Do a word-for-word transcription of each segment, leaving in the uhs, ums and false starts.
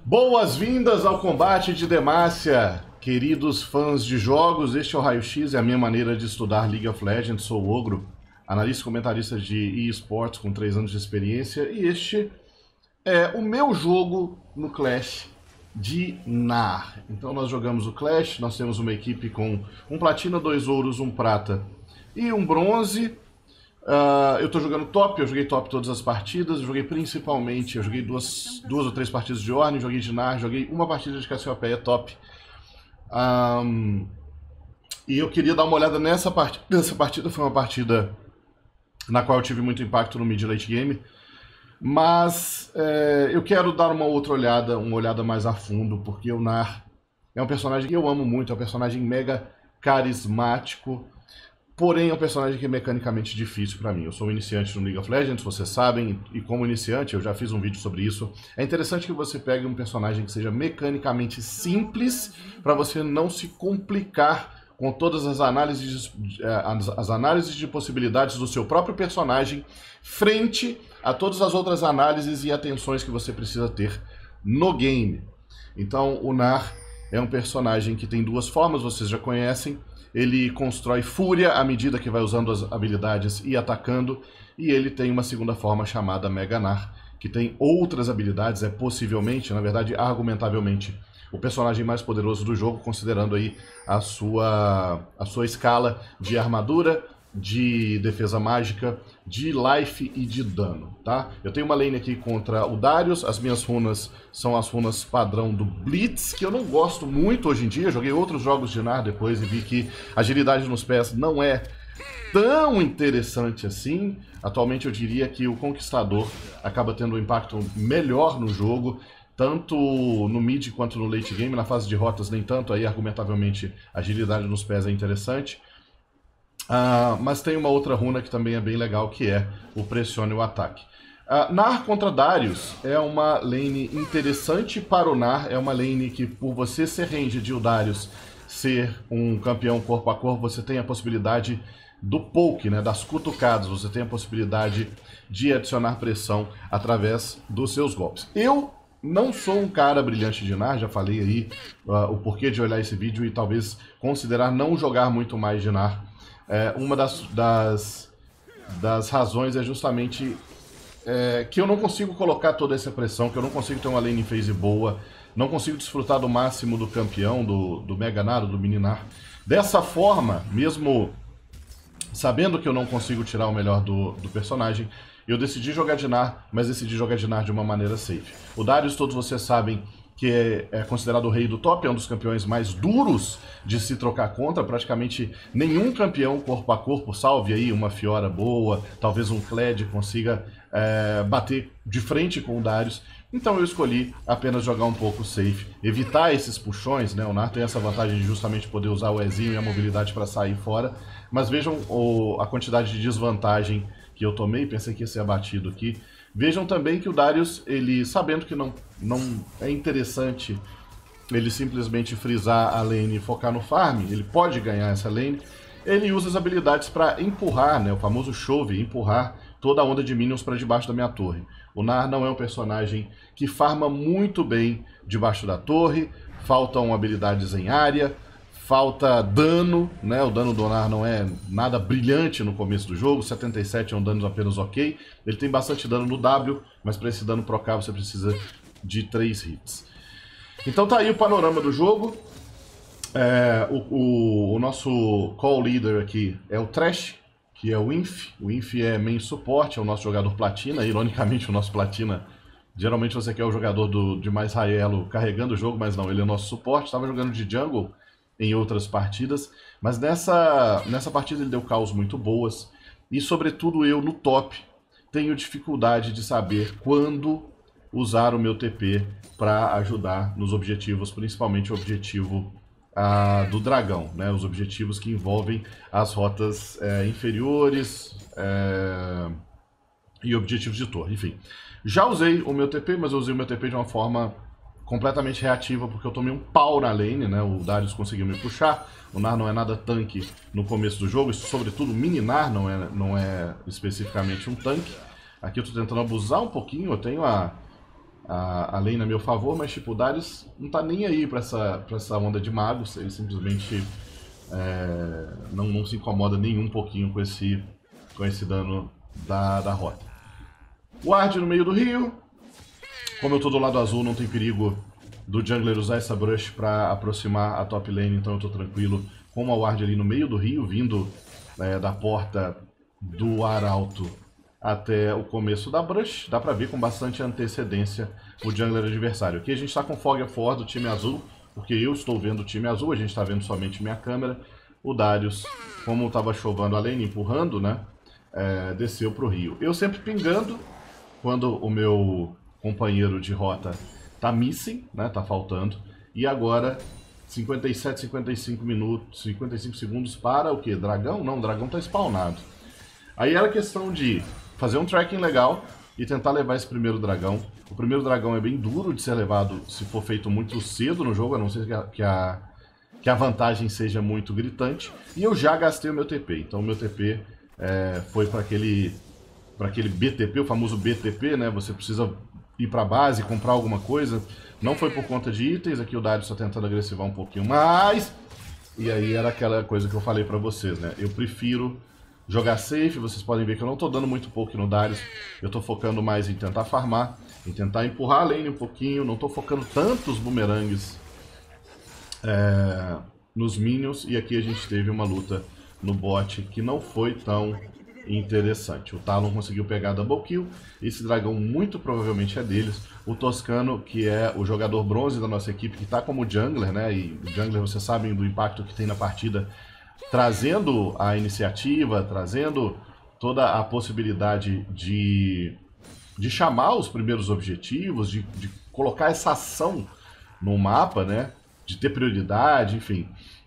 Boas-vindas ao combate de Demacia, queridos fãs de jogos. Este é o Raio X, é a minha maneira de estudar League of Legends. Sou o Ogro, analista e comentarista de eSports com três anos de experiência. E este é o meu jogo no Clash de Gnar. Então nós jogamos o Clash, nós temos uma equipe com um platina, dois ouros, um prata e um bronze. Uh, eu tô jogando top, eu joguei top todas as partidas, eu joguei principalmente, eu joguei duas, duas ou três partidas de Ornn, joguei de Gnar, joguei uma partida de Cassiopeia top. Um, e eu queria dar uma olhada nessa partida. Essa partida foi uma partida na qual eu tive muito impacto no mid late game, mas é, eu quero dar uma outra olhada, uma olhada mais a fundo, porque o Gnar é um personagem que eu amo muito, é um personagem mega carismático. Porém, é um personagem que é mecanicamente difícil para mim. Eu sou um iniciante no League of Legends, vocês sabem, e como iniciante, eu já fiz um vídeo sobre isso. É interessante que você pegue um personagem que seja mecanicamente simples, para você não se complicar com todas as análises, as análises de possibilidades do seu próprio personagem, frente a todas as outras análises e atenções que você precisa ter no game. Então, o Gnar é um personagem que tem duas formas, vocês já conhecem. Ele constrói fúria à medida que vai usando as habilidades e atacando, e ele tem uma segunda forma chamada Mega Gnar, que tem outras habilidades, é possivelmente, na verdade, argumentavelmente, o personagem mais poderoso do jogo, considerando aí a sua, a sua escala de armadura, de defesa mágica, de life e de dano, tá? Eu tenho uma lane aqui contra o Darius, as minhas runas são as runas padrão do Blitz, que eu não gosto muito hoje em dia. Eu joguei outros jogos de Gnar depois e vi que agilidade nos pés não é tão interessante assim. Atualmente eu diria que o Conquistador acaba tendo um impacto melhor no jogo, tanto no mid quanto no late game. Na fase de rotas nem tanto, aí argumentavelmente agilidade nos pés é interessante. Uh, mas tem uma outra runa que também é bem legal, que é o Pressione o Ataque. Uh, Gnar contra Darius é uma lane interessante para o Gnar, é uma lane que, por você ser ranged e o Darius ser um campeão corpo a corpo, você tem a possibilidade do poke, né, das cutucadas, você tem a possibilidade de adicionar pressão através dos seus golpes. Eu não sou um cara brilhante de Gnar, já falei aí uh, o porquê de olhar esse vídeo e talvez considerar não jogar muito mais de Gnar. É, uma das, das, das razões é justamente é, que eu não consigo colocar toda essa pressão, que eu não consigo ter uma lane phase boa, não consigo desfrutar do máximo do campeão, do, do Mega Gnar, do Mini Gnar. Dessa forma, mesmo sabendo que eu não consigo tirar o melhor do, do personagem, eu decidi jogar de Gnar, mas decidi jogar de Gnar de uma maneira safe. O Darius, todos vocês sabem, que é, é considerado o rei do top, é um dos campeões mais duros de se trocar contra. Praticamente nenhum campeão corpo a corpo, salve aí uma Fiora boa, talvez um Kled consiga é, bater de frente com o Darius. Então eu escolhi apenas jogar um pouco safe, evitar esses puxões, né? O Gnar tem essa vantagem de justamente poder usar o Ezinho e a mobilidade para sair fora, mas vejam o, a quantidade de desvantagem que eu tomei, pensei que ia ser abatido aqui. Vejam também que o Darius, ele sabendo que não, não é interessante ele simplesmente frisar a lane e focar no farm, ele pode ganhar essa lane, ele usa as habilidades para empurrar, né, o famoso chove, empurrar toda a onda de minions para debaixo da minha torre. O Gnar não é um personagem que farma muito bem debaixo da torre, faltam habilidades em área, falta dano, né? O dano do Gnar não é nada brilhante no começo do jogo, setenta e sete é um dano apenas ok. Ele tem bastante dano no W, mas para esse dano pro K você precisa de três hits. Então tá aí o panorama do jogo. É, o, o, o nosso call leader aqui é o Thresh, que é o Inf. O Inf é main suporte, é o nosso jogador platina. Ironicamente, o nosso platina, geralmente você quer o jogador do, de mais high elo carregando o jogo, mas não, ele é o nosso suporte. Estava jogando de jungle em outras partidas, mas nessa, nessa partida ele deu calls muito boas, e sobretudo eu no top tenho dificuldade de saber quando usar o meu T P para ajudar nos objetivos, principalmente o objetivo ah, do dragão, né? Os objetivos que envolvem as rotas é, inferiores é, e objetivos de torre, enfim. Já usei o meu T P, mas eu usei o meu T P de uma forma completamente reativa, porque eu tomei um pau na lane, né? O Darius conseguiu me puxar. O Gnar não é nada tanque no começo do jogo, isso, sobretudo o Mini Gnar não é, não é especificamente um tanque. Aqui eu tô tentando abusar um pouquinho, eu tenho a, a, a lane a meu favor, mas tipo, o Darius não tá nem aí pra essa, pra essa onda de magos, ele simplesmente é, não, não se incomoda nem um pouquinho com esse, com esse dano da, da rota. Ward no meio do rio, como eu tô do lado azul, não tem perigo do jungler usar essa brush pra aproximar a top lane, então eu tô tranquilo com uma Ward ali no meio do rio, vindo é, da porta do Arauto até o começo da brush. Dá pra ver com bastante antecedência o jungler adversário. Aqui a gente tá com Fog of War do time azul, porque eu estou vendo o time azul, a gente tá vendo somente minha câmera. O Darius, como tava chovendo a lane, empurrando, né, é, desceu pro rio. Eu sempre pingando quando o meu companheiro de rota tá missing, né, tá faltando. E agora, cinquenta e sete, cinquenta e cinco minutos, cinquenta e cinco segundos para o quê? Dragão? Não, o dragão tá spawnado. Aí era questão de fazer um tracking legal e tentar levar esse primeiro dragão. O primeiro dragão é bem duro de ser levado se for feito muito cedo no jogo, a não ser que a, que a, que a vantagem seja muito gritante. E eu já gastei o meu T P, então o meu T P é, foi para aquele, para aquele B T P, o famoso B T P, né? Você precisa ir para a base, comprar alguma coisa. Não foi por conta de itens, aqui o Darius está tentando agressivar um pouquinho mais. E aí era aquela coisa que eu falei para vocês, né? Eu prefiro jogar safe, vocês podem ver que eu não estou dando muito poke no Darius, eu estou focando mais em tentar farmar, em tentar empurrar a lane um pouquinho, não estou focando tantos bumerangues é, nos minions, e aqui a gente teve uma luta no bot que não foi tão interessante. O Talon conseguiu pegar double kill, esse dragão muito provavelmente é deles, o Toscano, que é o jogador bronze da nossa equipe, que está como jungler, né, e o jungler vocês sabem do impacto que tem na partida, trazendo a iniciativa, trazendo toda a possibilidade de, de chamar os primeiros objetivos, de, de colocar essa ação no mapa, né? De ter prioridade, enfim.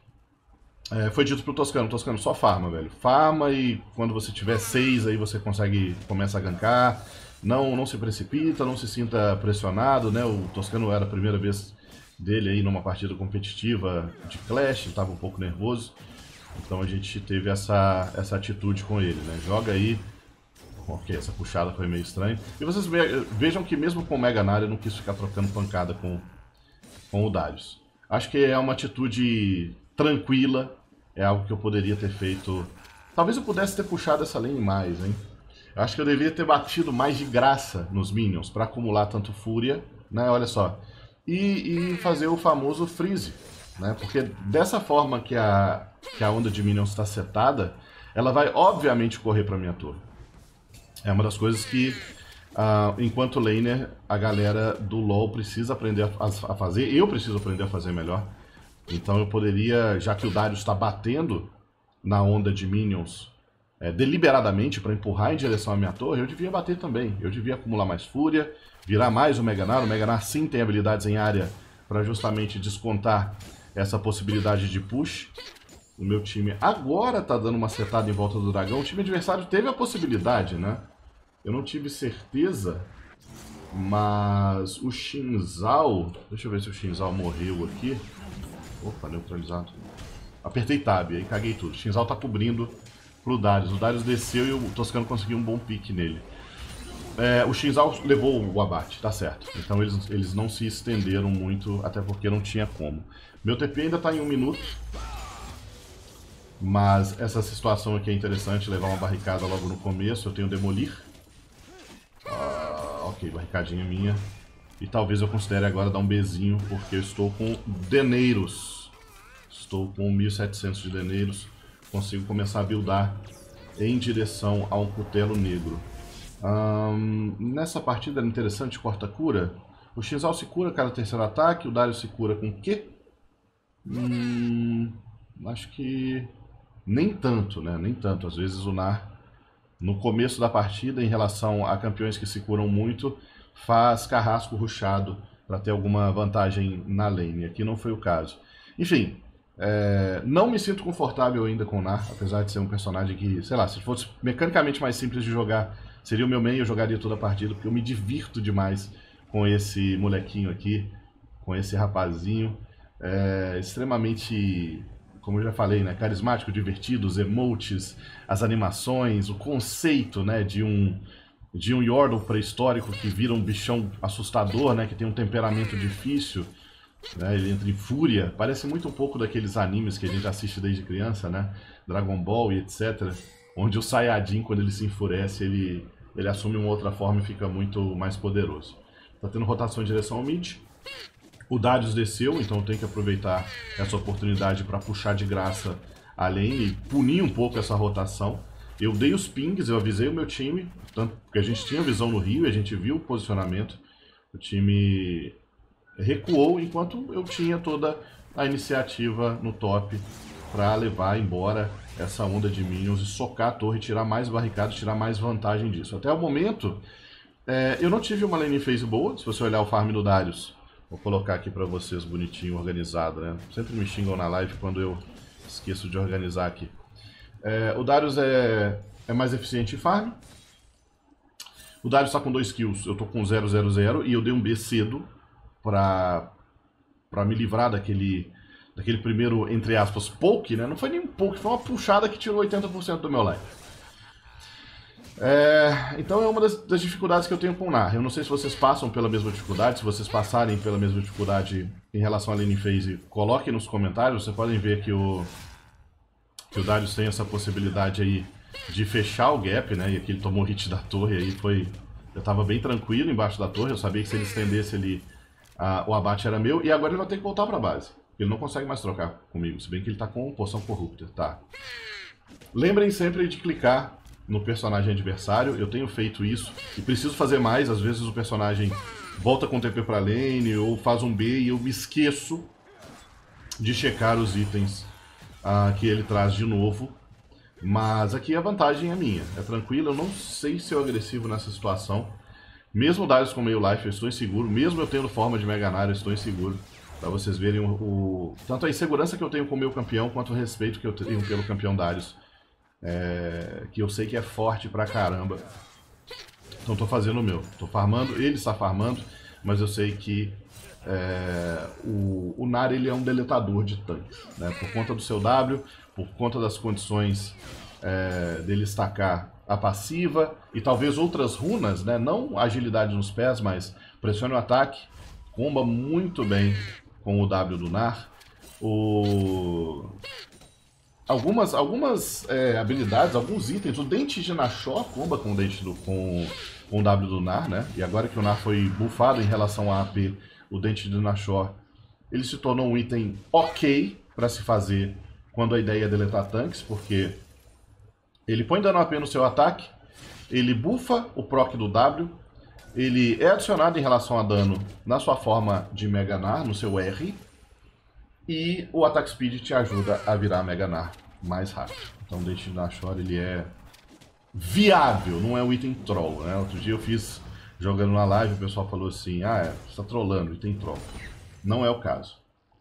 É, foi dito pro Toscano, Toscano, só farma, velho. Farma e quando você tiver seis, aí você consegue, começa a gankar. Não, não se precipita, não se sinta pressionado, né? O Toscano era a primeira vez dele aí numa partida competitiva de Clash, estava um pouco nervoso. Então a gente teve essa, essa atitude com ele, né? Joga aí. Ok, essa puxada foi meio estranha. E vocês vejam que mesmo com o Mega Nara eu não quis ficar trocando pancada com, com o Darius. Acho que é uma atitude tranquila, é algo que eu poderia ter feito. Talvez eu pudesse ter puxado essa lane mais, hein? Eu acho que eu deveria ter batido mais de graça nos minions para acumular tanto fúria, né? Olha só. E, e fazer o famoso freeze, né? Porque dessa forma que a, que a onda de minions está setada, ela vai obviamente correr para minha torre. É uma das coisas que, uh, enquanto laner, a galera do LoL precisa aprender a, a fazer. Eu preciso aprender a fazer melhor. Então eu poderia, já que o Darius está batendo na onda de minions é, deliberadamente para empurrar em direção à minha torre, eu devia bater também. Eu devia acumular mais fúria, virar mais o Mega Nara. O Mega Nara sim tem habilidades em área para justamente descontar essa possibilidade de push. O meu time agora tá dando uma setada em volta do dragão. O time adversário teve a possibilidade, né? Eu não tive certeza, mas o Shinzal... Deixa eu ver se o Shinzal morreu aqui. Opa, neutralizado. Apertei Tab, aí caguei tudo. O Shinzal tá cobrindo pro Darius. O Darius desceu e o Toscano conseguiu um bom pique nele. É, o Shinzal levou o abate, tá certo. Então eles, eles não se estenderam muito, até porque não tinha como. Meu T P ainda tá em um minuto. Mas essa situação aqui é interessante, levar uma barricada logo no começo. Eu tenho Demolir. Ah, ok, barricadinha minha. E talvez eu considere agora dar um Bzinho, porque eu estou com deneiros. Estou com mil e setecentos de deneiros. Consigo começar a buildar em direção a um cutelo negro. Um, nessa partida era interessante, corta-cura. O Shinzal se cura cada terceiro ataque. O Darius se cura com o quê? Hum, acho que... Nem tanto, né? Nem tanto. Às vezes o Nar, no começo da partida, em relação a campeões que se curam muito, faz carrasco rushado para ter alguma vantagem na lane. Aqui não foi o caso. Enfim, é... não me sinto confortável ainda com o Nar, apesar de ser um personagem que, sei lá, se fosse mecanicamente mais simples de jogar, seria o meu main, eu jogaria toda a partida, porque eu me divirto demais com esse molequinho aqui, com esse rapazinho. É... extremamente... como eu já falei, né, carismático, divertido, os emotes, as animações, o conceito, né, de um de um Yordle pré-histórico que vira um bichão assustador, né? Que tem um temperamento difícil, né? Ele entra em fúria. Parece muito um pouco daqueles animes que a gente assiste desde criança, né? Dragon Ball e etcétera. Onde o Saiyajin, quando ele se enfurece, ele, ele assume uma outra forma e fica muito mais poderoso. Tá tendo rotação em direção ao mid. O Darius desceu, então eu tenho que aproveitar essa oportunidade para puxar de graça a lane e punir um pouco essa rotação. Eu dei os pings, eu avisei o meu time, tanto porque a gente tinha visão no Rio, a gente viu o posicionamento. O time recuou enquanto eu tinha toda a iniciativa no top para levar embora essa onda de minions e socar a torre, tirar mais barricadas, tirar mais vantagem disso. Até o momento, é, eu não tive uma lane phase boa. Se você olhar o farm do Darius, vou colocar aqui para vocês bonitinho, organizado, né? Sempre me xingam na live quando eu esqueço de organizar aqui. É, o Darius é, é mais eficiente em farm. O Darius está com dois kills, eu tô com zero zero zero e eu dei um B cedo para para me livrar daquele daquele primeiro, entre aspas, poke, né? Não foi nem um poke, foi uma puxada que tirou oitenta por cento do meu life. É, então é uma das, das dificuldades que eu tenho com o Nar. Eu não sei se vocês passam pela mesma dificuldade, se vocês passarem pela mesma dificuldade em relação à lane phase, coloquem nos comentários. Vocês podem ver que o, que o Darius tem essa possibilidade aí de fechar o gap, né? E aqui ele tomou hit da torre, aí foi... Eu tava bem tranquilo embaixo da torre, eu sabia que se ele estendesse ali, a, o abate era meu, e agora ele vai ter que voltar pra base. Ele não consegue mais trocar comigo, se bem que ele tá com poção corrupta, tá? Lembrem sempre de clicar no personagem adversário, eu tenho feito isso, e preciso fazer mais. Às vezes o personagem volta com T P pra lane, ou faz um B, e eu me esqueço de checar os itens uh, que ele traz de novo. Mas aqui a vantagem é minha, é tranquilo, eu não sei ser agressivo nessa situação. Mesmo o Darius com meio life eu estou inseguro, mesmo eu tendo forma de Mega Gnar eu estou inseguro. Pra vocês verem o, o, tanto a insegurança que eu tenho com o meu campeão, quanto o respeito que eu tenho pelo campeão Darius. É, que eu sei que é forte pra caramba. Então tô fazendo o meu, tô farmando, ele está farmando, mas eu sei que é, o, o Nar ele é um deletador de tanques, né? Por conta do seu W, por conta das condições é, dele estacar a passiva e talvez outras runas, né? Não agilidade nos pés, mas pressione o ataque, comba muito bem com o W do Nar. O... Algumas, algumas é, habilidades, alguns itens, o Dente de Nashor comba com o, dente do, com, com o W do Nar, né? E agora que o Nar foi buffado em relação a A P, o Dente de Nashor, ele se tornou um item ok para se fazer quando a ideia é deletar tanques, porque ele põe dano A P no seu ataque, ele buffa o proc do W, ele é adicionado em relação a dano na sua forma de Mega Gnar, no seu R, e o Attack Speed te ajuda a virar Mega Gnar mais rápido. Então o Dente de Nashor ele é viável, não é um item troll, né? Outro dia eu fiz jogando na live, o pessoal falou assim, ah, é, você tá trollando, item troll. Não é o caso.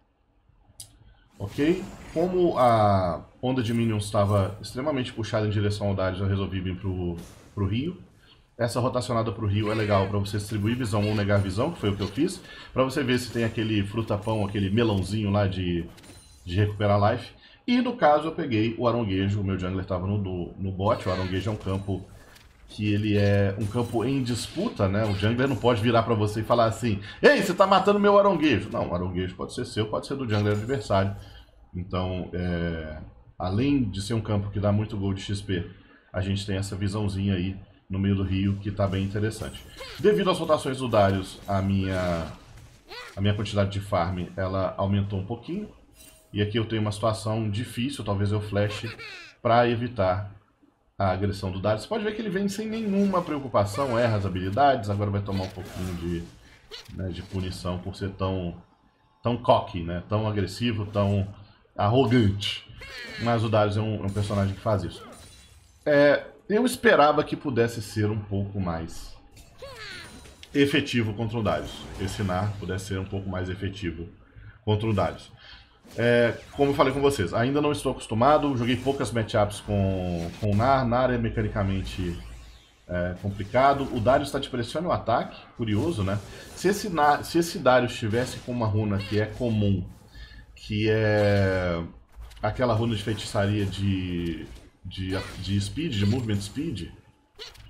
Ok? Como a onda de minions estava extremamente puxada em direção ao Darius, eu resolvi vir pro, pro Rio. Essa rotacionada pro Rio é legal para você distribuir visão ou negar visão, que foi o que eu fiz. Para você ver se tem aquele fruta-pão, aquele melãozinho lá de, de recuperar life. E no caso eu peguei o Aronguejo, o meu jungler estava no, no, no bot. O Aronguejo é um campo que ele é um campo em disputa, né? O jungler não pode virar para você e falar assim, ei, você tá matando meu Aronguejo. Não, o Aronguejo pode ser seu, pode ser do jungler adversário. Então, é... além de ser um campo que dá muito gol de X P, a gente tem essa visãozinha aí no meio do rio, que está bem interessante. Devido às rotações do Darius, a minha, a minha quantidade de farm ela aumentou um pouquinho. E aqui eu tenho uma situação difícil, talvez eu flashe para evitar a agressão do Darius. Você pode ver que ele vem sem nenhuma preocupação, erra as habilidades, agora vai tomar um pouquinho de, né, de punição por ser tão, tão cocky, né, tão agressivo, tão arrogante. Mas o Darius é um, é um personagem que faz isso. É... Eu esperava que pudesse ser um pouco mais efetivo contra o Darius. Esse Nar pudesse ser um pouco mais efetivo contra o Darius. É, como eu falei com vocês, ainda não estou acostumado, joguei poucas matchups com, com o Nar. Nar é mecanicamente é, complicado. O Darius está de pressione o ataque, curioso, né? Se esse, Nar, se esse Darius estivesse com uma runa que é comum, que é aquela runa de feitiçaria de... De, de speed, de movement speed,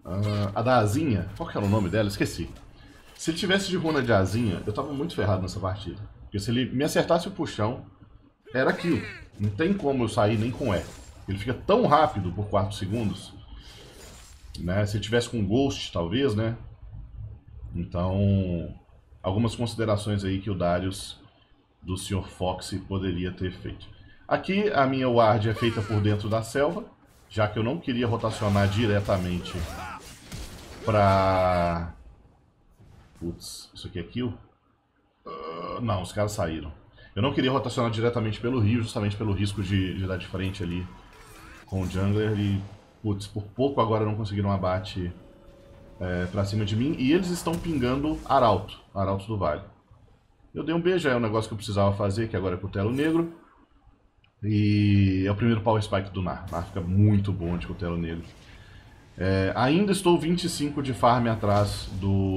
Uh, a da asinha, qual que era o nome dela? Esqueci. Se ele tivesse de runa de asinha, eu tava muito ferrado nessa partida. Porque se ele me acertasse o puxão, era aquilo. Não tem como eu sair nem com E. Ele fica tão rápido por quatro segundos. Né? Se ele tivesse com Ghost, talvez, né? Então, algumas considerações aí que o Darius do senhor Fox poderia ter feito. Aqui a minha ward é feita por dentro da selva, já que eu não queria rotacionar diretamente pra... Putz, isso aqui é kill? Uh, não, os caras saíram. Eu não queria rotacionar diretamente pelo rio, justamente pelo risco de, de dar de frente ali com o jungler e, putz, por pouco agora não conseguiram um abate é, pra cima de mim. E eles estão pingando Arauto, Arauto do Vale. Eu dei um beijo, é um negócio que eu precisava fazer, que agora é Cutelo Negro. E é o primeiro Power Spike do Nar. Nar fica muito bom de Cutelo Negro. É, ainda estou vinte e cinco de farm atrás do...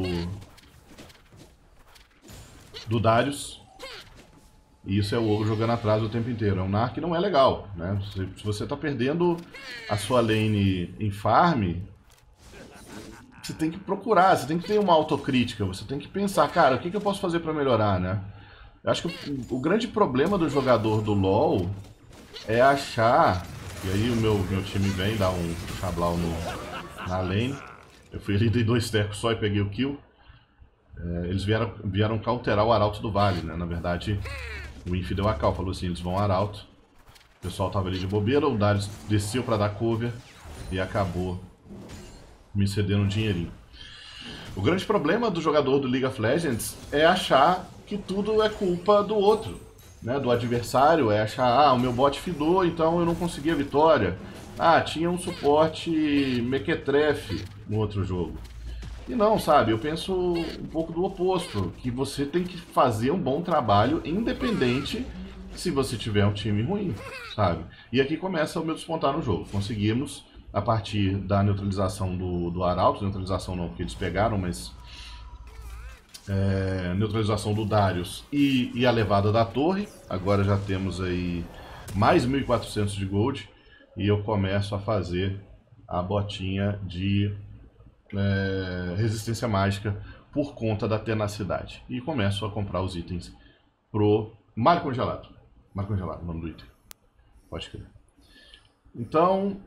do Darius. E isso é o Ogro jogando atrás o tempo inteiro. É um Nar que não é legal, né? Se, se você está perdendo a sua lane em farm, você tem que procurar, você tem que ter uma autocrítica, você tem que pensar, cara, o que, que eu posso fazer para melhorar, né? Eu acho que o, o grande problema do jogador do LoL é achar... E aí o meu, meu time vem dar um chablau no, na lane. Eu fui ali, dei dois tecos só e peguei o kill. É, eles vieram, vieram cauterar o Arauto do Vale, né? Na verdade, o Inf deu a cal, falou assim, eles vão Arauto. O pessoal tava ali de bobeira, o Darius desceu pra dar cover e acabou me cedendo um dinheirinho. O grande problema do jogador do League of Legends é achar que tudo é culpa do outro, né? Do adversário, é achar, ah, o meu bot fidou, então eu não consegui a vitória. Ah, tinha um suporte mequetrefe no outro jogo. E não, sabe, eu penso um pouco do oposto, que você tem que fazer um bom trabalho independente se você tiver um time ruim, sabe? E aqui começa o meu despontar no jogo. Conseguimos, a partir da neutralização do, do Arauto, neutralização não porque eles pegaram, mas é, neutralização do Darius e, e a levada da torre. Agora já temos aí mais mil e quatrocentos de gold e eu começo a fazer a botinha de... É, resistência mágica por conta da tenacidade. E começo a comprar os itens pro Mar Congelado. Mar Congelado, o nome do item. Pode crer. Então,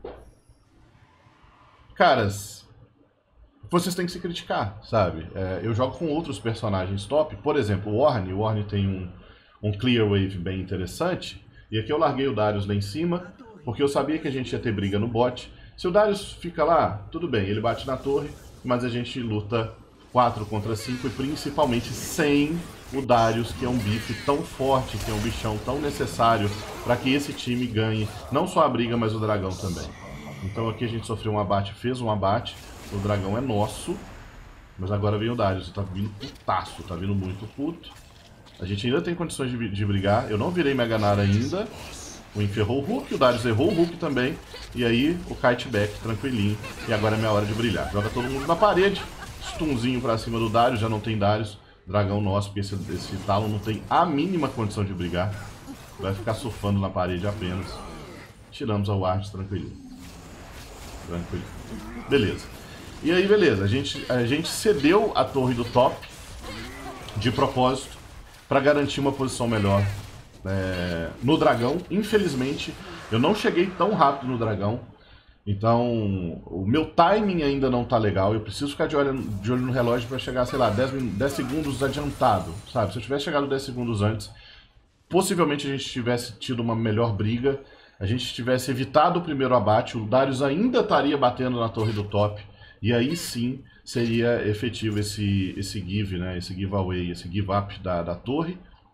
caras, vocês têm que se criticar, sabe? É, eu jogo com outros personagens top. Por exemplo, o Ornn. O Ornn tem um, um Clear Wave bem interessante. E aqui eu larguei o Darius lá em cima, porque eu sabia que a gente ia ter briga no bot. Se o Darius fica lá, tudo bem, ele bate na torre, mas a gente luta quatro contra cinco e principalmente sem o Darius, que é um bife tão forte, que é um bichão tão necessário para que esse time ganhe não só a briga, mas o dragão também. Então aqui a gente sofreu um abate, fez um abate, o dragão é nosso, mas agora vem o Darius, tá vindo putaço, tá vindo muito puto. A gente ainda tem condições de, de brigar, eu não virei Mega Nara ainda. O Inf errou o Hulk, o Darius errou o Hulk também. E aí o Kite Back tranquilinho. E agora é minha hora de brilhar. Joga todo mundo na parede. Stunzinho pra cima do Darius, já não tem Darius. Dragão nosso, porque esse, esse Talon não tem a mínima condição de brigar. Vai ficar surfando na parede apenas. Tiramos a ward tranquilinho. Tranquilinho. Beleza. E aí, beleza. A gente, a gente cedeu a torre do top de propósito pra garantir uma posição melhor. É, no dragão, infelizmente eu não cheguei tão rápido no dragão, então o meu timing ainda não tá legal. Eu preciso ficar de olho, de olho no relógio para chegar, sei lá, dez, dez segundos adiantado, sabe? Se eu tivesse chegado dez segundos antes, possivelmente a gente tivesse tido uma melhor briga, a gente tivesse evitado o primeiro abate, o Darius ainda estaria batendo na torre do top, e aí sim seria efetivo esse, esse give, né? Esse giveaway, esse give up da, da torre.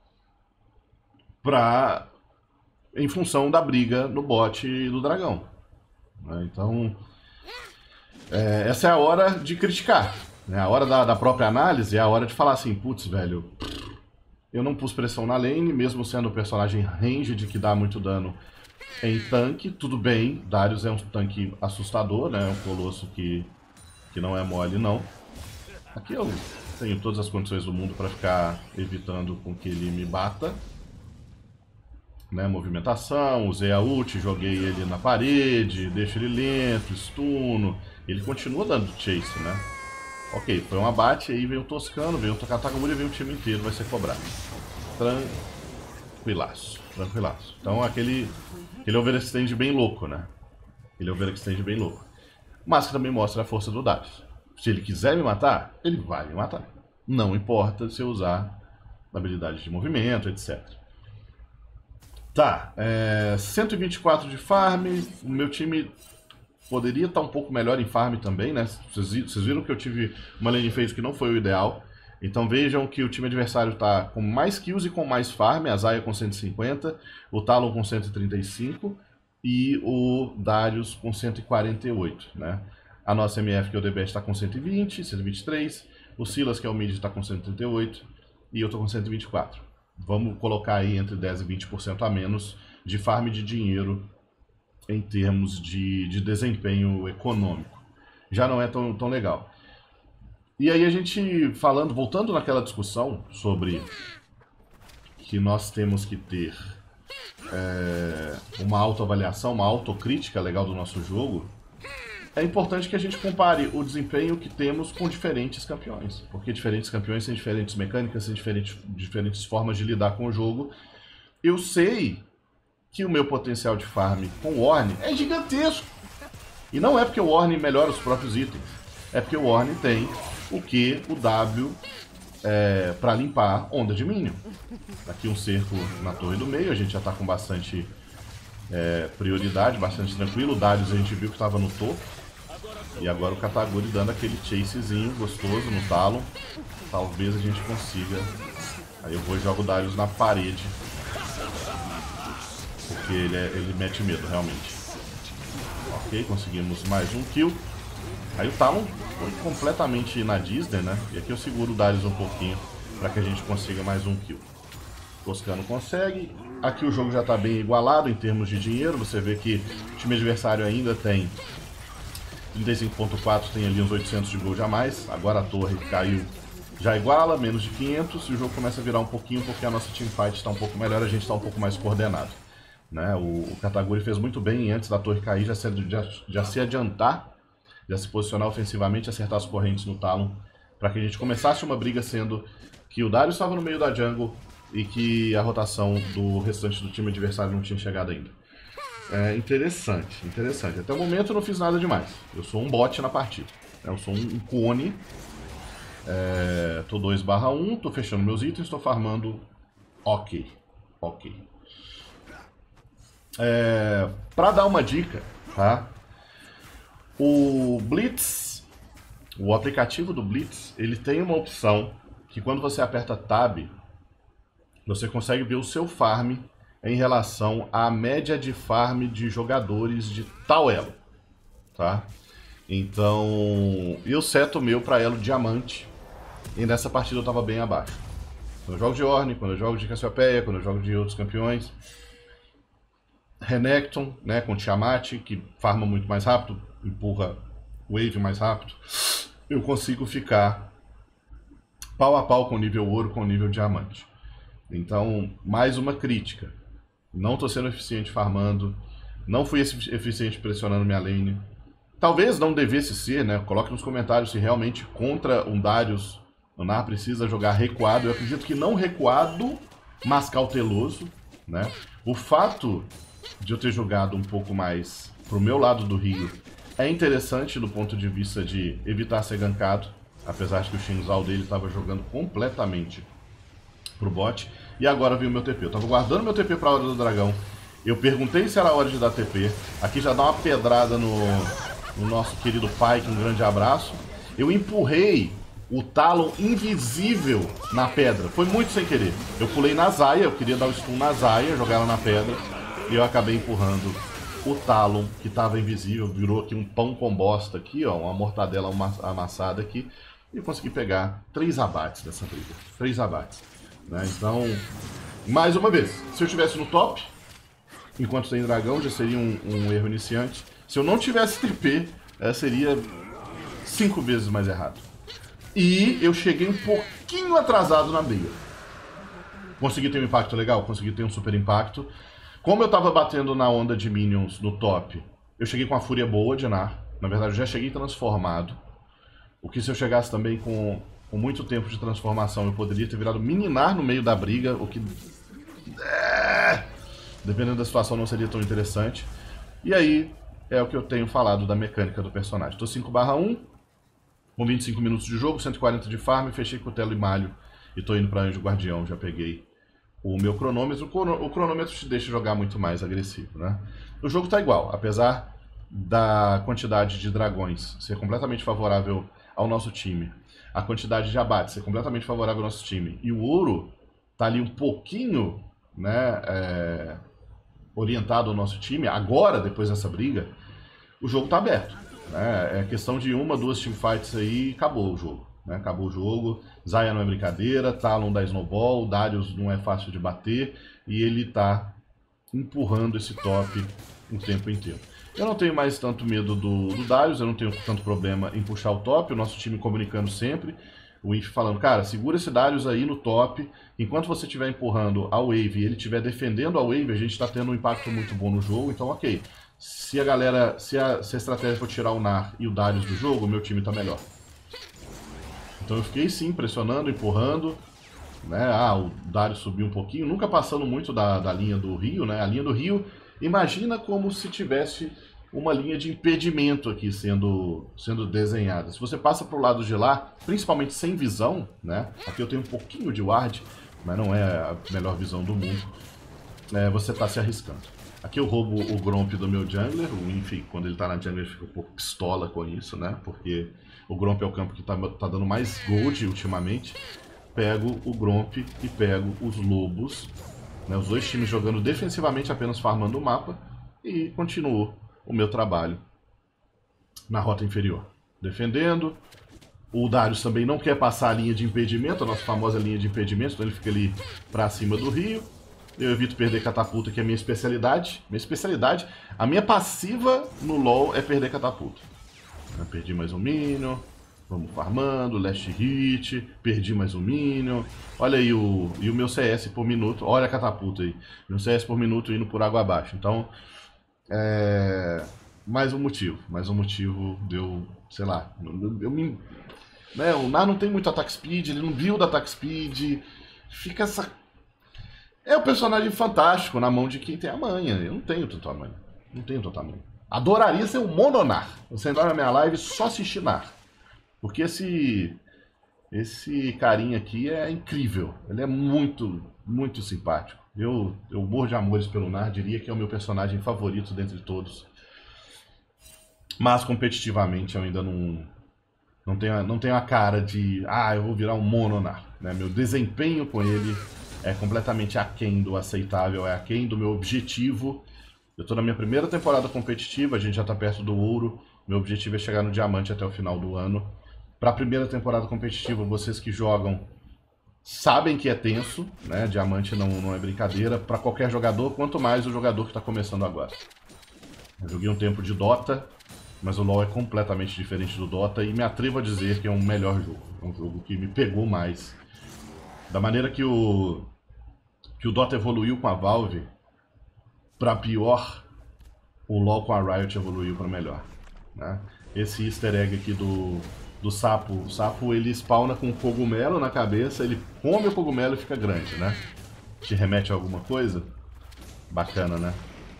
Pra, em função da briga no bot do dragão. Então, é, essa é a hora de criticar. Né? A hora da, da própria análise é a hora de falar assim, putz, velho, eu não pus pressão na lane, mesmo sendo um personagem ranged que dá muito dano em tanque, tudo bem, Darius é um tanque assustador, né? É um colosso que, que não é mole, não. Aqui eu tenho todas as condições do mundo para ficar evitando com que ele me bata. né, movimentação, usei a ult, joguei ele na parede, deixo ele lento, stuno. Ele continua dando chase, né? Ok, foi um abate, aí veio o Toscano, veio o Katakuri e veio o time inteiro, vai ser cobrado. Tranquilaço, tranquilaço. Então aquele, aquele overextend bem louco, né? Aquele overextend bem louco. Mas que também mostra a força do Darius. Se ele quiser me matar, ele vai me matar. Não importa se eu usar habilidade de movimento, etcétera. Tá, é, cento e vinte e quatro de farm, o meu time poderia estar um pouco melhor em farm também, né? Vocês, vocês viram que eu tive uma lane phase que não foi o ideal. Então vejam que o time adversário está com mais kills e com mais farm, a Xayah com cento e cinquenta, o Talon com cento e trinta e cinco e o Darius com cento e quarenta e oito, né? A nossa M F, que é o D B S, está com cento e vinte, cento e vinte e três, o Silas, que é o mid, está com cento e trinta e oito e eu estou com cento e vinte e quatro. Vamos colocar aí entre dez e vinte por cento a menos de farm de dinheiro em termos de, de desempenho econômico. Já não é tão, tão legal. E aí a gente falando, voltando naquela discussão sobre que nós temos que ter é, uma autoavaliação, uma autocrítica legal do nosso jogo, é importante que a gente compare o desempenho que temos com diferentes campeões. Porque diferentes campeões têm diferentes mecânicas, têm diferentes, diferentes formas de lidar com o jogo. Eu sei que o meu potencial de farm com o Ornn é gigantesco. E não é porque o Ornn melhora os próprios itens. É porque o Ornn tem o Q, o W, é, para limpar onda de minion. Aqui um cerco na torre do meio, a gente já está com bastante é, prioridade, bastante tranquilo. O Darius a gente viu que estava no topo. E agora o Katakuri dando aquele chasezinho gostoso no Talon. Talvez a gente consiga. Aí eu vou e jogo o Darius na parede. Porque ele, é, ele mete medo, realmente. Ok, conseguimos mais um kill. Aí o Talon foi completamente na Disney, né? E aqui eu seguro o Darius um pouquinho para que a gente consiga mais um kill. Toscano consegue. Aqui o jogo já está bem igualado em termos de dinheiro. Você vê que o time adversário ainda tem trinta e cinco ponto quatro, tem ali uns oitocentos de gold a mais. Agora a torre caiu, já iguala, menos de quinhentos. E o jogo começa a virar um pouquinho porque a nossa teamfight está um pouco melhor, a gente está um pouco mais coordenado, né? O, o Katakuri fez muito bem antes da torre cair, já se, já, já se adiantar, já se posicionar ofensivamente, acertar as correntes no Talon, para que a gente começasse uma briga, sendo que o Darius estava no meio da jungle e que a rotação do restante do time adversário não tinha chegado ainda. É interessante, interessante. Até o momento eu não fiz nada demais. Eu sou um bot na partida. Eu sou um cone. É, tô dois barra um, tô fechando meus itens, tô farmando ok. Ok. É, pra dar uma dica, tá? O Blitz, o aplicativo do Blitz, ele tem uma opção que quando você aperta Tab, você consegue ver o seu farm em relação à média de farm de jogadores de tal elo, tá? Então, eu seto o meu para elo diamante, e nessa partida eu estava bem abaixo. Quando eu jogo de Ornn, quando eu jogo de Cassiopeia, quando eu jogo de outros campeões, Renekton, né, com Tiamat, que farma muito mais rápido, empurra wave mais rápido, eu consigo ficar pau a pau com o nível ouro, com o nível diamante. Então, mais uma crítica. Não estou sendo eficiente farmando. Não fui eficiente pressionando minha lane. Talvez não devesse ser, né? Coloque nos comentários se realmente contra um Darius o Nar precisa jogar recuado. Eu acredito que não recuado, mas cauteloso, né? O fato de eu ter jogado um pouco mais pro meu lado do rio é interessante do ponto de vista de evitar ser gankado. Apesar de que o Shinzal dele estava jogando completamente pro bot. E agora veio o meu T P. Eu tava guardando meu T P pra hora do dragão. Eu perguntei se era hora de dar T P. Aqui já dá uma pedrada no, no nosso querido Pyke, um grande abraço. Eu empurrei o Talon invisível na pedra. Foi muito sem querer. Eu pulei na Xayah, eu queria dar o stun na Xayah, jogar ela na pedra. E eu acabei empurrando o Talon, que tava invisível. Virou aqui um pão com bosta aqui, ó. Uma mortadela amassada aqui. E eu consegui pegar três abates dessa briga. Três abates. Né? Então, mais uma vez, se eu estivesse no top, enquanto tem dragão, já seria um, um erro iniciante. Se eu não tivesse T P, é, seria cinco vezes mais errado. E eu cheguei um pouquinho atrasado na briga. Consegui ter um impacto legal? Consegui ter um super impacto. Como eu tava batendo na onda de minions no top, eu cheguei com a fúria boa de Nar. Na verdade, eu já cheguei transformado. O que se eu chegasse também com, com muito tempo de transformação, eu poderia ter virado mininar no meio da briga, o que... É, dependendo da situação, não seria tão interessante. E aí, é o que eu tenho falado da mecânica do personagem. Tô cinco barra um, com vinte e cinco minutos de jogo, cento e quarenta de farm, fechei cutelo e malho. E tô indo pra Anjo Guardião, já peguei o meu cronômetro. O cronômetro te deixa jogar muito mais agressivo, né? O jogo tá igual, apesar da quantidade de dragões ser completamente favorável ao nosso time, a quantidade de abates ser completamente favorável ao nosso time, e o ouro tá ali um pouquinho, né, é, orientado ao nosso time, agora, depois dessa briga, o jogo tá aberto. Né? É questão de uma, duas teamfights aí e acabou o jogo. Né? Acabou o jogo, Zaya não é brincadeira, Talon dá snowball, Darius não é fácil de bater, e ele tá empurrando esse top o tempo inteiro. Eu não tenho mais tanto medo do, do Darius, eu não tenho tanto problema em puxar o top, o nosso time comunicando sempre, o Inf falando, cara, segura esse Darius aí no top, enquanto você estiver empurrando a wave e ele estiver defendendo a wave, a gente está tendo um impacto muito bom no jogo, então ok. Se a galera, se a, se a estratégia for tirar o Nar e o Darius do jogo, o meu time tá melhor. Então eu fiquei sim, pressionando, empurrando, né? Ah, o Darius subiu um pouquinho, nunca passando muito da, da linha do Rio, né? A linha do Rio, imagina como se tivesse uma linha de impedimento aqui sendo, sendo desenhada. Se você passa pro lado de lá, principalmente sem visão, né? Aqui eu tenho um pouquinho de ward, mas não é a melhor visão do mundo, é, você tá se arriscando. Aqui eu roubo o Gromp do meu jungler, o Inf, quando ele tá na jungler, fica um pouco pistola com isso, né? Porque o Gromp é o campo que tá, tá dando mais gold ultimamente. Pego o Gromp e pego os lobos, né? Os dois times jogando defensivamente, apenas farmando o mapa, e continuo o meu trabalho na rota inferior. Defendendo, o Darius também não quer passar a linha de impedimento, a nossa famosa linha de impedimento, então ele fica ali pra cima do rio. Eu evito perder catapulta, que é a minha especialidade. Minha especialidade, a minha passiva no LoL é perder catapulta. Eu perdi mais um minion, vamos farmando, last hit, perdi mais um minion. Olha aí o, e o meu C S por minuto, olha a catapulta aí. Meu C S por minuto indo por água abaixo. Então, é... mais um motivo, mais um motivo deu, sei lá, eu, eu me... Né, o Nar não tem muito ataque speed, ele não build ataque speed, fica essa... É um personagem fantástico na mão de quem tem a manha. Eu não tenho tanto a manha. Não tenho tanto a manha. Adoraria ser um mononar. Você entrar na minha live e só assistir Nar. Porque esse... Esse carinha aqui é incrível. Ele é muito, muito simpático. Eu, eu morro de amores pelo Nar. Diria que é o meu personagem favorito dentre todos. Mas competitivamente eu ainda não... Não tenho, não tenho a cara de... Ah, eu vou virar um mononar. Né? Meu desempenho com ele... é completamente aquém do aceitável, é aquém do meu objetivo. Eu estou na minha primeira temporada competitiva, a gente já está perto do ouro. Meu objetivo é chegar no diamante até o final do ano. Para a primeira temporada competitiva, vocês que jogam sabem que é tenso, né? Diamante não, não é brincadeira para qualquer jogador, quanto mais o jogador que está começando agora. Eu joguei um tempo de Dota, mas o LoL é completamente diferente do Dota e me atrevo a dizer que é um melhor jogo. É um jogo que me pegou mais. Da maneira que o... que o Dota evoluiu com a Valve para pior, o LoL com a Riot evoluiu para melhor. Né? Esse easter egg aqui do, do sapo, o sapo ele spawna com um cogumelo na cabeça, ele come o cogumelo e fica grande, né? Te remete a alguma coisa? Bacana, né?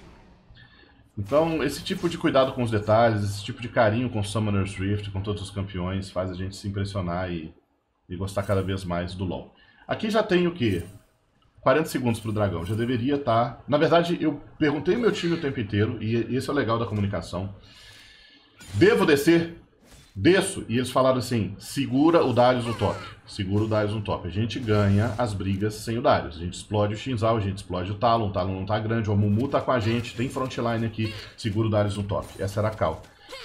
Então, esse tipo de cuidado com os detalhes, esse tipo de carinho com Summoner's Rift, com todos os campeões, faz a gente se impressionar e, e gostar cada vez mais do LoL. Aqui já tem o quê? quarenta segundos pro dragão, já deveria estar... Na verdade, eu perguntei ao meu time o tempo inteiro, e esse é o legal da comunicação. Devo descer? Desço. E eles falaram assim, segura o Darius no top. Segura o Darius no top. A gente ganha as brigas sem o Darius. A gente explode o Shinzal, a gente explode o Talon, o Talon não tá grande, o Mumu tá com a gente, tem frontline aqui, segura o Darius no top. Essa era a cal.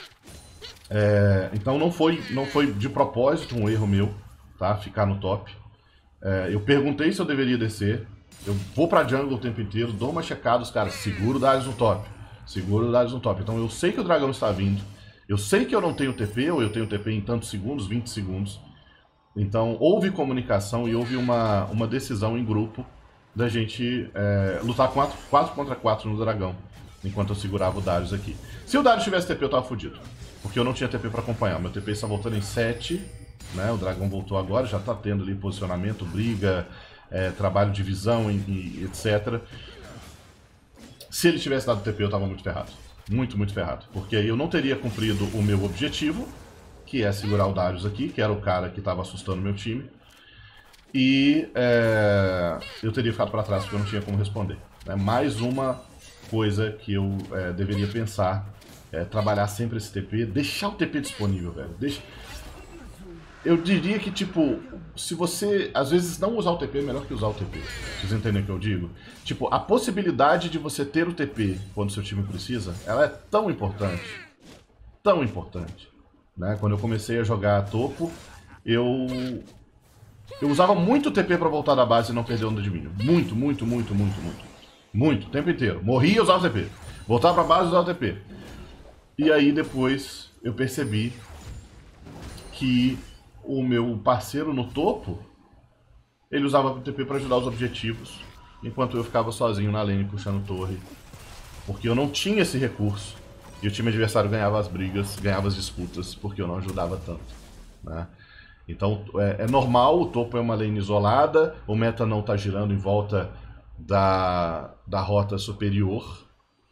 É, então não foi, não foi de propósito um erro meu, tá? Ficar no top. É, eu perguntei se eu deveria descer, eu vou pra jungle o tempo inteiro, dou uma checada, os caras, segura o Darius no top, segura o Darius no top. Então eu sei que o dragão está vindo, eu sei que eu não tenho T P, ou eu tenho T P em tantos segundos, vinte segundos. Então houve comunicação e houve uma, uma decisão em grupo da gente é, lutar quatro contra quatro no dragão, enquanto eu segurava o Darius aqui. Se o Darius tivesse T P, eu tava fudido, porque eu não tinha T P pra acompanhar. Meu T P está voltando em sete, né? O dragão voltou agora, já tá tendo ali posicionamento, briga, é, trabalho de visão e, e etcétera. Se ele tivesse dado T P, eu tava muito ferrado. Muito, muito ferrado. Porque aí eu não teria cumprido o meu objetivo, que é segurar o Darius aqui, que era o cara que estava assustando meu time. E é, eu teria ficado para trás porque eu não tinha como responder. É mais uma coisa que eu é, deveria pensar. É, trabalhar sempre esse T P. Deixar o T P disponível, velho. Deixa... Eu diria que, tipo, se você, às vezes, não usar o T P é melhor que usar o T P. Vocês entendem o que eu digo? Tipo, a possibilidade de você ter o T P quando seu time precisa, ela é tão importante. Tão importante. Né? Quando eu comecei a jogar topo, eu... Eu usava muito T P pra voltar da base e não perder onda de minion. Muito, muito, muito, muito, muito. Muito, o tempo inteiro. Morria e usava o T P. Voltava pra base e usava o T P. E aí, depois, eu percebi que o meu parceiro no topo, ele usava o T P para ajudar os objetivos, enquanto eu ficava sozinho na lane puxando torre, porque eu não tinha esse recurso, e o time adversário ganhava as brigas, ganhava as disputas, porque eu não ajudava tanto, né? Então é, é normal, o topo é uma lane isolada, o meta não está girando em volta da, da rota superior.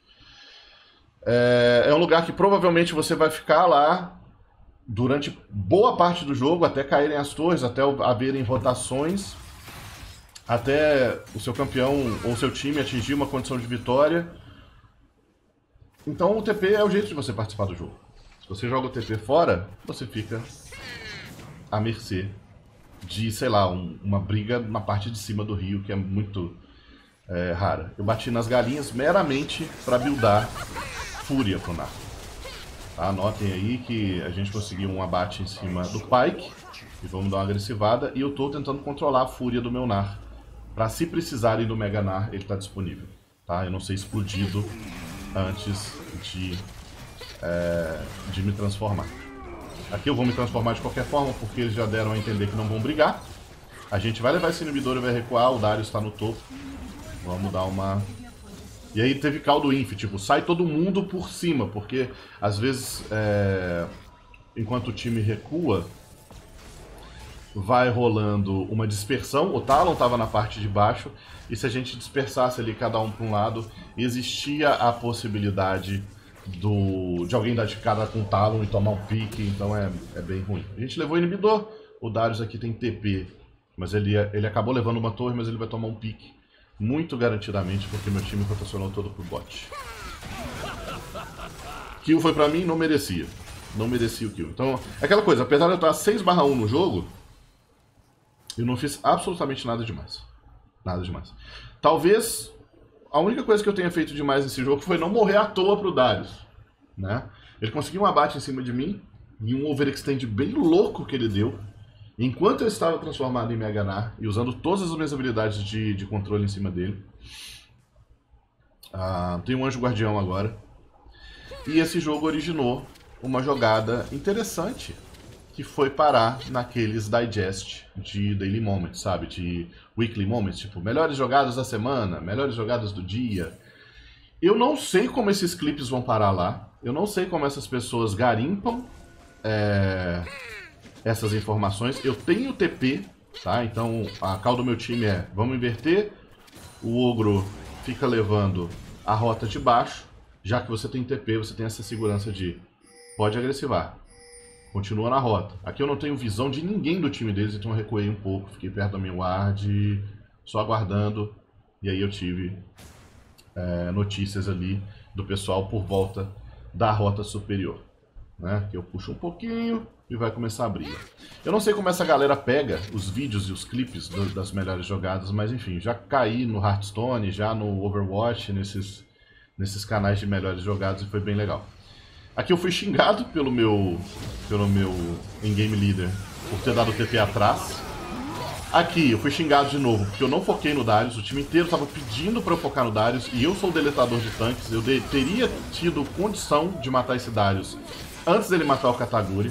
É, é um lugar que provavelmente você vai ficar lá durante boa parte do jogo, até caírem as torres, até haverem rotações, até o seu campeão ou seu time atingir uma condição de vitória. Então o T P é o jeito de você participar do jogo. Se você joga o T P fora, você fica à mercê de, sei lá, um, uma briga na parte de cima do rio, que é muito é, rara. Eu bati nas galinhas meramente para buildar Fúria pro Nar. Tá? Anotem aí que a gente conseguiu um abate em cima do Pyke, e vamos dar uma agressivada, e eu tô tentando controlar a Fúria do meu Nar, para se precisarem do Mega Nar, ele tá disponível. Tá? Eu não ser explodido antes de, é, de me transformar. Aqui eu vou me transformar de qualquer forma, porque eles já deram a entender que não vão brigar. A gente vai levar esse inibidor e vai recuar, o Darius está no topo. Vamos dar uma... E aí teve caldo inf, tipo, sai todo mundo por cima, porque às vezes, é... enquanto o time recua, vai rolando uma dispersão. O Talon estava na parte de baixo, e se a gente dispersasse ali cada um para um lado, existia a possibilidade do, de alguém dar de cara com o Talon e tomar um pique, então é, é bem ruim. A gente levou o inibidor, o Darius aqui tem T P, mas ele, ele acabou levando uma torre, mas ele vai tomar um pique muito garantidamente, porque meu time rotacionou todo pro bot. Kill foi pra mim, não merecia. Não merecia o kill. Então, é aquela coisa, apesar de eu estar seis barra um no jogo, eu não fiz absolutamente nada demais. Nada demais. Talvez a única coisa que eu tenha feito demais nesse jogo foi não morrer à toa pro Darius, né? Ele conseguiu um abate em cima de mim, e um overextend bem louco que ele deu, enquanto eu estava transformado em Mega Nar e usando todas as minhas habilidades de, de controle em cima dele. Ah, tem um Anjo Guardião agora. E esse jogo originou uma jogada interessante, que foi parar naqueles digest de Daily Moments, sabe? De Weekly Moments, tipo, melhores jogadas da semana, melhores jogadas do dia. Eu não sei como esses clipes vão parar lá. Eu não sei como essas pessoas garimpam é, essas informações. Eu tenho T P, tá? Então a call do meu time é, vamos inverter. O ogro fica levando a rota de baixo. Já que você tem T P, você tem essa segurança de pode agressivar. Continua na rota. Aqui eu não tenho visão de ninguém do time deles, então eu recuei um pouco, fiquei perto da minha ward, só aguardando. E aí eu tive é, notícias ali do pessoal por volta da rota superior, né? Que eu puxo um pouquinho e vai começar a briga. Eu não sei como essa galera pega os vídeos e os clipes do, das melhores jogadas, mas enfim, já caí no Hearthstone, já no Overwatch, nesses, nesses canais de melhores jogadas, e foi bem legal. Aqui eu fui xingado pelo meu, pelo meu in-game leader por ter dado o T P atrás. Aqui eu fui xingado de novo porque eu não foquei no Darius. O time inteiro estava pedindo para eu focar no Darius e eu sou o deletador de tanques. Eu de, teria tido condição de matar esse Darius antes dele matar o Kataguri.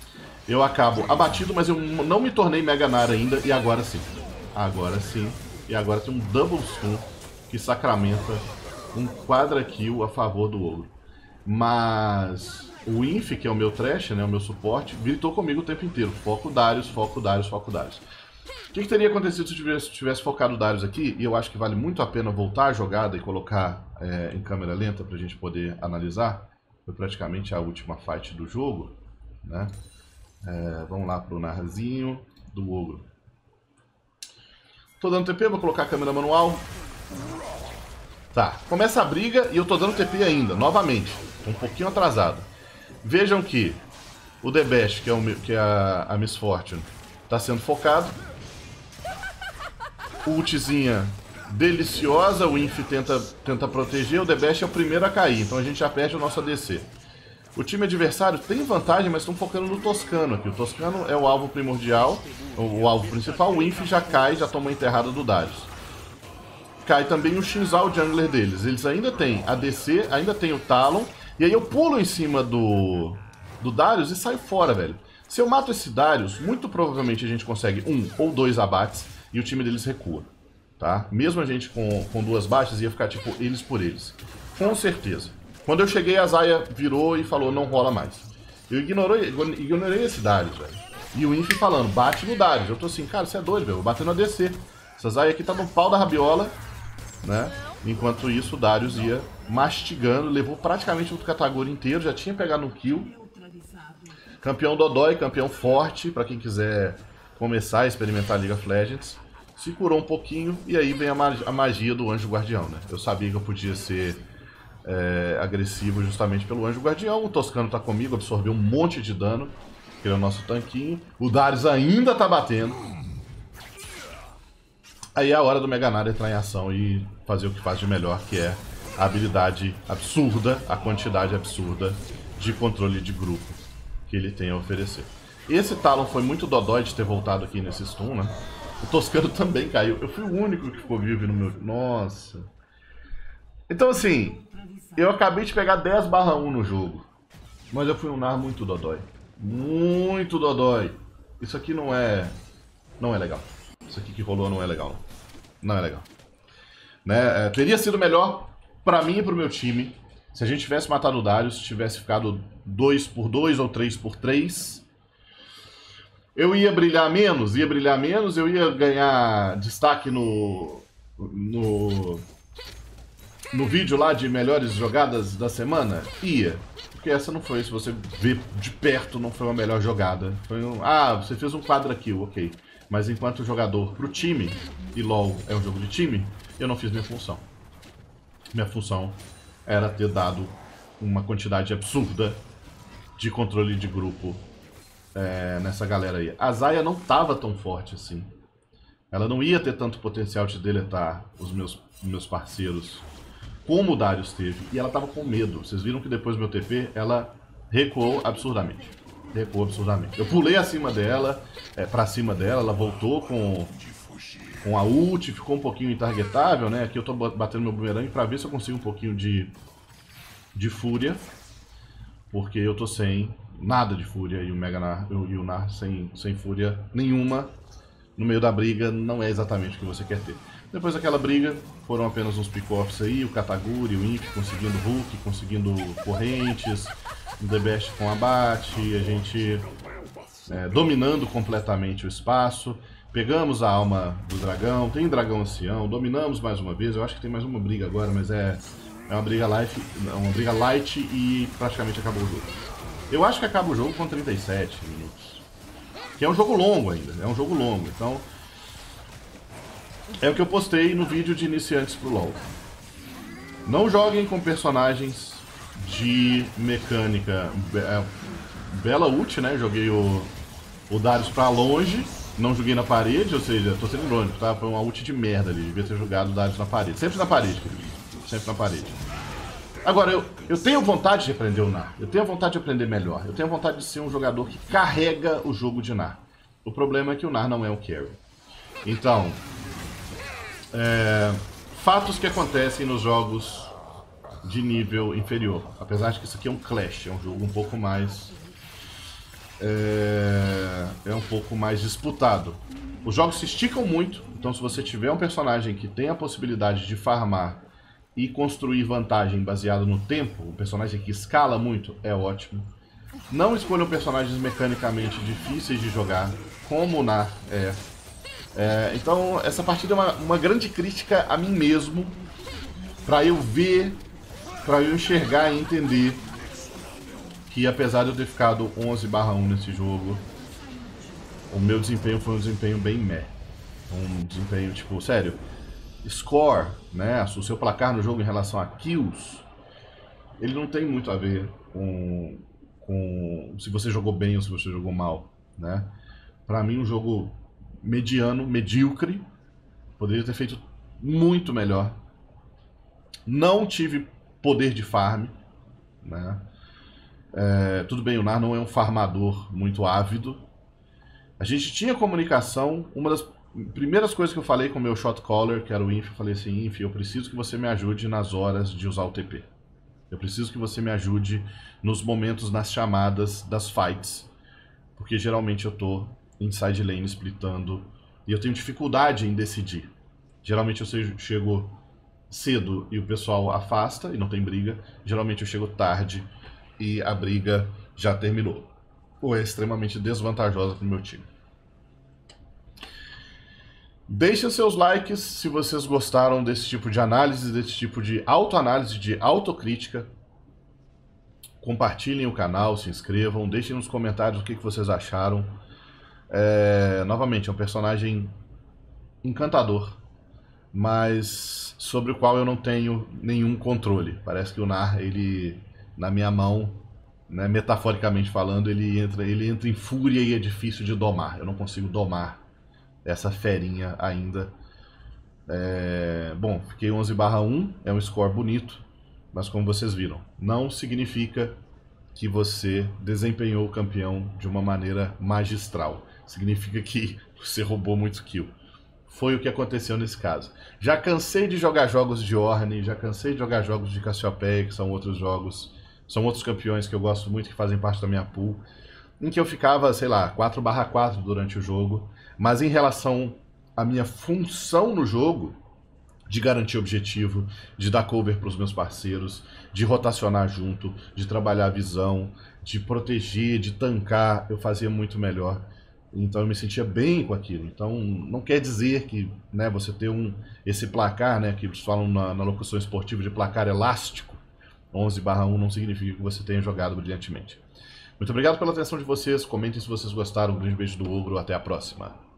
Eu acabo abatido, mas eu não me tornei Mega Nar ainda, e agora sim. Agora sim e agora tem um Double Stun que sacramenta um quadra kill a favor do Ogro. Mas o Inf, que é o meu trash, né, o meu suporte, gritou comigo o tempo inteiro: foco Darius, foco Darius, foco Darius. O que, que teria acontecido se eu tivesse, tivesse focado o Darius aqui? E eu acho que vale muito a pena voltar a jogada e colocar é, em câmera lenta pra gente poder analisar. Foi praticamente a última fight do jogo, né? É, vamos lá pro narrazinho do Ogro. Tô dando T P, vou colocar a câmera manual. Tá, começa a briga e eu tô dando T P ainda, novamente. Um pouquinho atrasado. Vejam que o The Best, que é, o, que é a, a Miss Fortune, tá sendo focado. Ultizinha deliciosa, o Inf tenta, tenta proteger, o The Best é o primeiro a cair, então a gente já perde o nosso A D C. O time adversário tem vantagem, mas estão focando no Toscano aqui. O Toscano é o alvo primordial, o, o alvo principal, o Inf já cai, já toma a enterrada do Darius. Cai também o Shinzal, o jungler deles. Eles ainda têm A D C, ainda tem o Talon, e aí eu pulo em cima do, do Darius e saio fora, velho. Se eu mato esse Darius, muito provavelmente a gente consegue um ou dois abates e o time deles recua. Tá? Mesmo a gente com, com duas baixas, ia ficar tipo eles por eles. Com certeza. Quando eu cheguei, a Xayah virou e falou: não rola mais. Eu ignorei, ignorei esse Darius, velho. E o Inf falando: bate no Darius. Eu tô assim, cara, você é doido, velho. Vou bater no A D C. Essa Xayah aqui tá no pau da rabiola, né? Enquanto isso, o Darius ia mastigando. Levou praticamente o Kataguri inteiro. Já tinha pegado um kill. Campeão Dodói, campeão forte. Pra quem quiser começar a experimentar League of Legends. Se curou um pouquinho, e aí vem a magia, a magia do Anjo Guardião, né? Eu sabia que eu podia ser é, agressivo justamente pelo Anjo Guardião. O Toscano tá comigo, absorveu um monte de dano, que ele é o nosso tanquinho. O Darius ainda tá batendo. Aí é a hora do Mega Nada entrar em ação e fazer o que faz de melhor, que é a habilidade absurda, a quantidade absurda de controle de grupo que ele tem a oferecer. Esse Talon foi muito dodói de ter voltado aqui nesse stun, né? O Toscano também caiu. Eu fui o único que ficou vivo no meu... Nossa. Então, assim, eu acabei de pegar dez barra um no jogo. Mas eu fui um Nar muito dodói. Muito dodói. Isso aqui não é... Não é legal. Isso aqui que rolou não é legal. Não, não é legal. Né? É, teria sido melhor pra mim e pro meu time se a gente tivesse matado o Darius, tivesse ficado dois por dois ou três por três. Eu ia brilhar menos, ia brilhar menos, eu ia ganhar destaque no, no, no vídeo lá de melhores jogadas da semana? Ia. Porque essa não foi, se você ver de perto, não foi uma melhor jogada. Foi um, ah, você fez um quadra kill, ok. Mas enquanto jogador pro time, e LoL é um jogo de time, eu não fiz minha função. Minha função era ter dado uma quantidade absurda de controle de grupo É, nessa galera aí. A Xayah não tava tão forte assim. Ela não ia ter tanto potencial de deletar os meus, meus parceiros como o Darius teve. E ela tava com medo. Vocês viram que depois do meu T P, ela recuou absurdamente. Recuou absurdamente. Eu pulei acima dela, é, pra cima dela, ela voltou com, com a ult, ficou um pouquinho intargetável, né? Aqui eu tô batendo meu bumerangue pra ver se eu consigo um pouquinho de, de fúria. Porque eu tô sem nada de fúria e o Mega Nar, e o Nar sem, sem fúria nenhuma no meio da briga não é exatamente o que você quer ter. Depois daquela briga, foram apenas uns pick-offs aí, o Kataguri, o Inf conseguindo Hulk, conseguindo correntes, o The Best com abate, a gente é, dominando completamente o espaço. Pegamos a alma do dragão, tem dragão ancião, dominamos mais uma vez. Eu acho que tem mais uma briga agora, mas é, é uma briga light, uma briga light e praticamente acabou o jogo. Eu acho que acaba o jogo com trinta e sete minutos. Que é um jogo longo ainda, é um jogo longo. Então, é o que eu postei no vídeo de iniciantes pro LoL. Não joguem com personagens de mecânica. Bela ult, né? Joguei o, o Darius pra longe. Não joguei na parede, ou seja, tô sendo irônico, tá? Foi uma ult de merda ali. Devia ter jogado o Darius na parede. Sempre na parede, querido. Sempre na parede. Agora, eu, eu tenho vontade de aprender o Nar. Eu tenho vontade de aprender melhor. Eu tenho vontade de ser um jogador que carrega o jogo de Nar. O problema é que o Nar não é um carry. Então, é, fatos que acontecem nos jogos de nível inferior. Apesar de que isso aqui é um Clash, é um jogo um pouco mais é, é um pouco mais disputado. Os jogos se esticam muito, então se você tiver um personagem que tem a possibilidade de farmar e construir vantagem baseado no tempo, um personagem que escala muito, é ótimo. Não escolham personagens mecanicamente difíceis de jogar, como o Gnar é. é. Então essa partida é uma, uma grande crítica a mim mesmo, pra eu ver, pra eu enxergar e entender que apesar de eu ter ficado onze barra um nesse jogo, o meu desempenho foi um desempenho bem meh. Um desempenho, tipo, sério, score, né, o seu placar no jogo em relação a kills, ele não tem muito a ver com, com se você jogou bem ou se você jogou mal, né. Pra mim, um jogo mediano, medíocre, poderia ter feito muito melhor. Não tive poder de farm, né. É, tudo bem, o Gnar não é um farmador muito ávido. A gente tinha comunicação. Uma das primeiras coisas que eu falei com o meu shot caller, que era o Inf, eu falei assim: Inf, eu preciso que você me ajude nas horas de usar o T P. Eu preciso que você me ajude nos momentos, nas chamadas das fights. Porque geralmente eu tô em side lane splitando e eu tenho dificuldade em decidir. Geralmente eu chego cedo e o pessoal afasta e não tem briga. Geralmente eu chego tarde e a briga já terminou. Ou é extremamente desvantajosa para o meu time. Deixem seus likes se vocês gostaram desse tipo de análise, desse tipo de autoanálise, de autocrítica. Compartilhem o canal, se inscrevam, deixem nos comentários o que vocês acharam. É, novamente, é um personagem encantador, mas sobre o qual eu não tenho nenhum controle. Parece que o Gnar, ele, na minha mão, né, metaforicamente falando, ele entra, ele entra em fúria e é difícil de domar. Eu não consigo domar essa ferinha ainda. É, bom, fiquei onze barra um, é um score bonito, mas como vocês viram, não significa que você desempenhou o campeão de uma maneira magistral. Significa que você roubou muito kill. Foi o que aconteceu nesse caso. Já cansei de jogar jogos de Ornn, já cansei de jogar jogos de Cassiopeia, que são outros jogos, são outros campeões que eu gosto muito, que fazem parte da minha pool, em que eu ficava, sei lá, quatro barra quatro durante o jogo, mas em relação à minha função no jogo, de garantir objetivo, de dar cover para os meus parceiros, de rotacionar junto, de trabalhar a visão, de proteger, de tancar, eu fazia muito melhor. Então eu me sentia bem com aquilo. Então não quer dizer que, né, você ter um, esse placar, né, que eles falam na, na locução esportiva de placar elástico, onze barra um, não significa que você tenha jogado brilhantemente. Muito obrigado pela atenção de vocês, comentem se vocês gostaram, um grande beijo do Ogro, até a próxima.